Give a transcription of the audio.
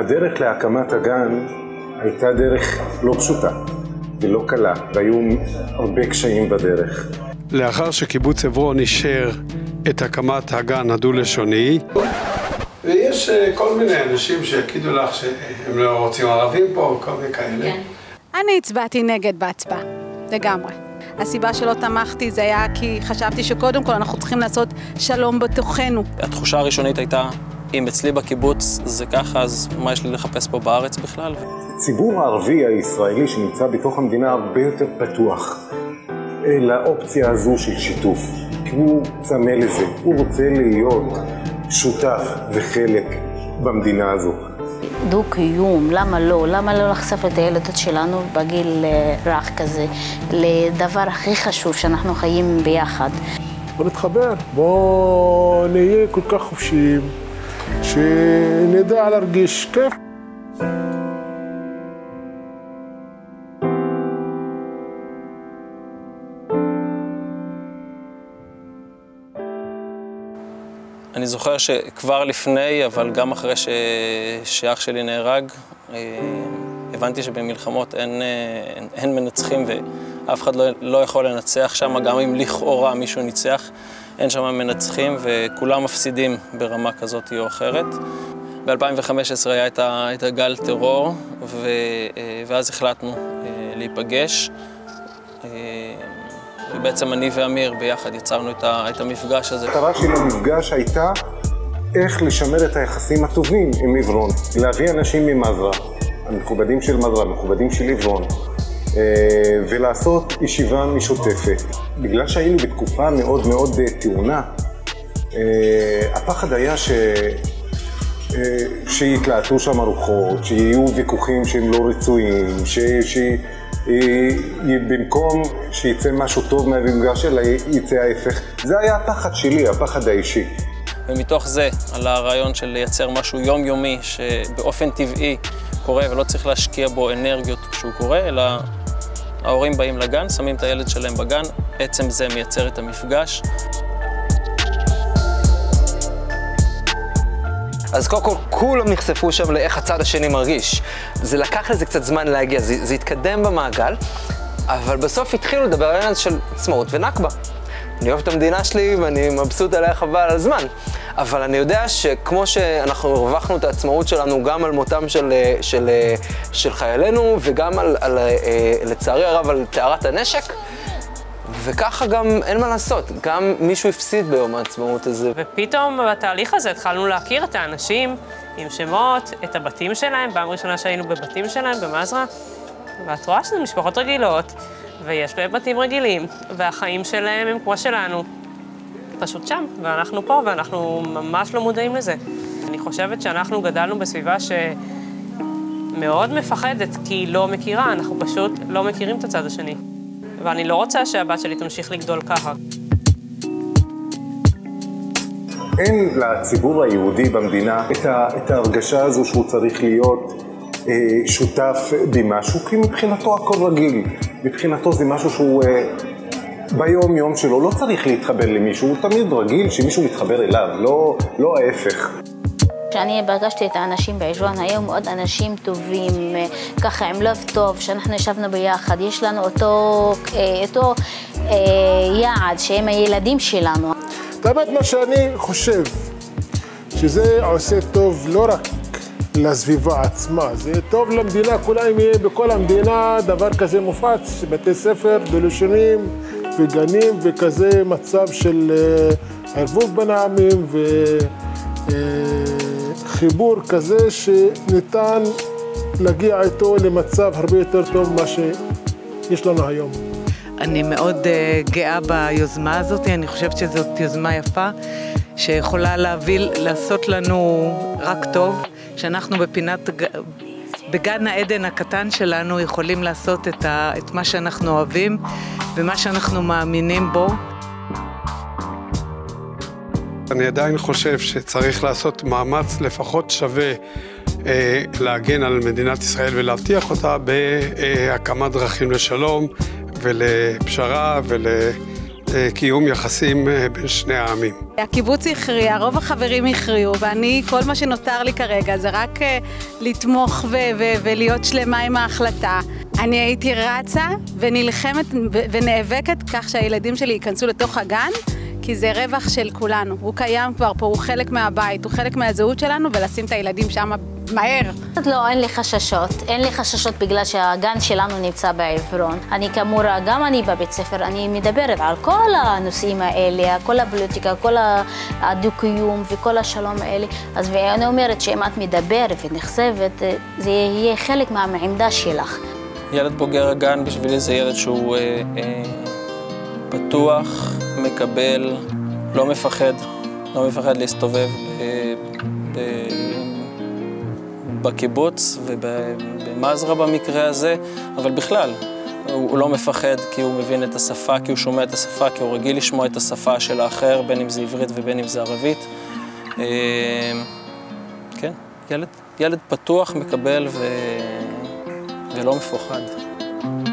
הדרך להקמת הגן הייתה דרך לא פשוטה ולא קלה, והיו הרבה קשיים בדרך. לאחר שקיבוץ עברון אישר את הקמת הגן הדו-לשוני, ויש כל מיני אנשים שיגידו לך שהם לא רוצים ערבים פה, כל מיני כאלה. כן. אני הצבעתי נגד בהצבעה, לגמרי. הסיבה שלא תמכתי זה היה כי חשבתי שקודם כל אנחנו צריכים לעשות שלום בתוכנו. התחושה הראשונית הייתה, אם אצלי בקיבוץ זה ככה, אז מה יש לי לחפש פה בארץ בכלל? הציבור הערבי הישראלי שנמצא בתוך המדינה הרבה יותר פתוח לאופציה הזו של שיתוף. כי הוא צמא לזה, הוא רוצה להיות שותף וחלק במדינה הזו. דו-קיום, למה לא? למה לא לחשוף את הילדות שלנו בגיל רך כזה לדבר הכי חשוב שאנחנו חיים ביחד? בוא נתחבר, בוא נהיה כל כך חופשיים, שנדע להרגיש כיף. אני זוכר שכבר לפני, אבל גם אחרי שאח שלי נהרג, הבנתי שבמלחמות אין מנצחים ואף אחד לא יכול לנצח שם, גם אם לכאורה מישהו ניצח, אין שם מנצחים וכולם מפסידים ברמה כזאת או אחרת. ב-2015 היה את הגל טרור, ואז החלטנו להיפגש. ובעצם אני ואמיר ביחד יצרנו את המפגש הזה. המטרה של המפגש הייתה איך לשמר את היחסים הטובים עם עברון. להביא אנשים ממזרעה, המכובדים של מזרעה, המכובדים של עברון, ולעשות ישיבה משותפת. בגלל שהיינו בתקופה מאוד מאוד טעונה, הפחד היה שיתלהטו שם הרוחות, שיהיו ויכוחים שהם לא רצויים, במקום שיצא משהו טוב מהמפגש שלה, יצא ההפך. זה היה הפחד שלי, הפחד האישי. ומתוך זה עלה הרעיון של לייצר משהו יומיומי שבאופן טבעי קורה ולא צריך להשקיע בו אנרגיות כשהוא קורה, אלא ההורים באים לגן, שמים את הילד שלהם בגן, עצם זה מייצר את המפגש. אז קודם כל, כולם נחשפו שם לאיך הצד השני מרגיש. זה לקח לזה קצת זמן להגיע, זה התקדם במעגל, אבל בסוף התחילו לדבר על העניין של עצמאות ונכבה. אני אוהב את המדינה שלי ואני מבסוט עליה חבל על הזמן. אבל אני יודע שכמו שאנחנו הרווחנו את העצמאות שלנו גם על מותם של חיילינו וגם לצערי הרב על טהרת הנשק, וככה גם אין מה לעשות, גם מישהו הפסיד ביום העצמאות הזה. ופתאום בתהליך הזה התחלנו להכיר את האנשים עם שמות, את הבתים שלהם, פעם ראשונה שהיינו בבתים שלהם במזרעה, ואת רואה שזה משפחות רגילות, ויש להם בתים רגילים, והחיים שלהם הם כמו שלנו. פשוט שם, ואנחנו פה, ואנחנו ממש לא מודעים לזה. אני חושבת שאנחנו גדלנו בסביבה שמאוד מפחדת, כי היא לא מכירה, אנחנו פשוט לא מכירים את הצד השני. ואני לא רוצה שהבת שלי תמשיך לגדול ככה. אין לציבור היהודי במדינה את ההרגשה הזו שהוא צריך להיות שותף במשהו, כי מבחינתו הכל רגיל. מבחינתו זה משהו שהוא ביום יום שלו לא צריך להתחבר למישהו, הוא תמיד רגיל שמישהו מתחבר אליו, לא ההפך. כשאני פגשתי את האנשים בעברון, היו מאוד אנשים טובים, ככה עם לב טוב, שאנחנו ישבנו ביחד, יש לנו אותו יעד שהם הילדים שלנו. באמת מה שאני חושב, שזה עושה טוב לא רק לסביבה עצמה, זה טוב למדינה, כולם יהיה בכל המדינה דבר כזה מופץ, בתי ספר, דו-לשוניים וגנים וכזה מצב של ערבוב בין העמים חיבור כזה שניתן להגיע איתו למצב הרבה יותר טוב ממה שיש לנו היום. אני מאוד גאה ביוזמה הזאת, אני חושבת שזאת יוזמה יפה, שיכולה לעשות לנו רק טוב, שאנחנו בגן העדן הקטן שלנו יכולים לעשות את מה שאנחנו אוהבים ומה שאנחנו מאמינים בו. אני עדיין חושב שצריך לעשות מאמץ לפחות שווה להגן על מדינת ישראל ולהבטיח אותה בהקמת דרכים לשלום ולפשרה קיום יחסים בין שני העמים. הקיבוץ הכריע, רוב החברים הכריעו, ואני, כל מה שנותר לי כרגע זה רק לתמוך ולהיות שלמה עם ההחלטה. אני הייתי רצה ונלחמת ונאבקת כך שהילדים שלי ייכנסו לתוך הגן, כי זה רווח של כולנו. הוא קיים כבר פה, הוא חלק מהבית, הוא חלק מהזהות שלנו, ולשים את הילדים שם מהר. לא, אין לי חששות. אין לי חששות בגלל שהגן שלנו נמצא בעברון. אני כמורה, גם אני בבית ספר, אני מדברת על כל הנושאים האלה, כל הפוליטיקה, כל הדו-קיום וכל השלום האלה. אז אני אומרת שאם את מדברת ונחשבת, זה יהיה חלק מהעמדה שלך. ילד בוגר הגן בשבילי זה ילד שהוא פתוח, מקבל, לא מפחד להסתובב בקיבוץ ובמזרע במקרה הזה, אבל בכלל, הוא לא מפחד כי הוא מבין את השפה, כי הוא שומע את השפה, כי הוא רגיל לשמוע את השפה של האחר, בין אם זה עברית ובין אם זה ערבית. כן, ילד פתוח, מקבל ולא מפוחד.